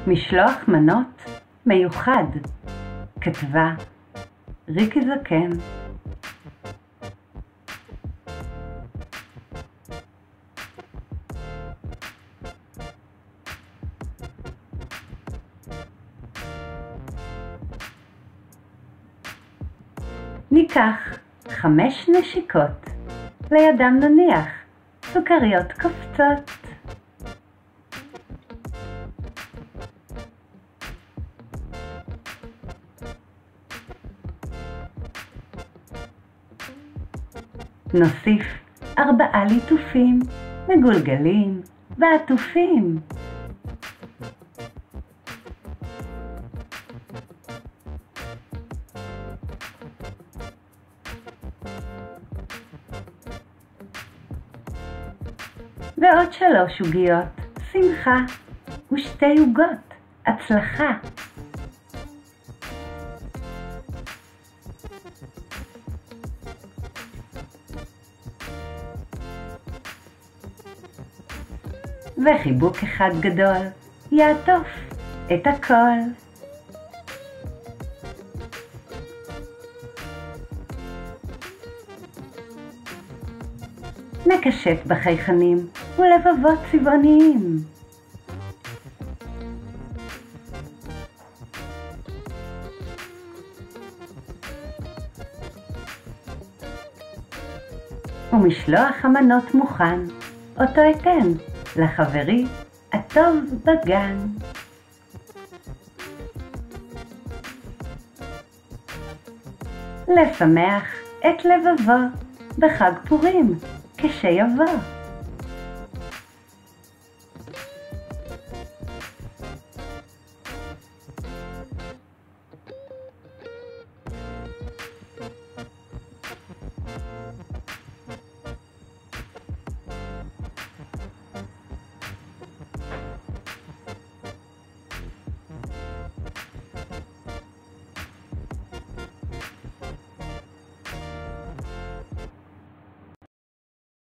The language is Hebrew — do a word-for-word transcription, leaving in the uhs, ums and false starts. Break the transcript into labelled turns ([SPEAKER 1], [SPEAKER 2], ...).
[SPEAKER 1] משלוח מנות מיוחד, כתבה ריקי זקן. ניקח חמש נשיקות, לידם נניח סוכריות קופצות. נוסיף ארבעה ליטופים מגולגלים ועטופים. ועוד שלוש עוגיות, שמחה, ושתי עוגות, הצלחה. וחיבוק אחד גדול יעטוף את הכל. נקשט בחייכנים ולבבות צבעוניים. ומשלוח המנות מוכן, אותו אתן לחברי הטוב בגן. לשמח את לבבו בחג פורים כשיבוא.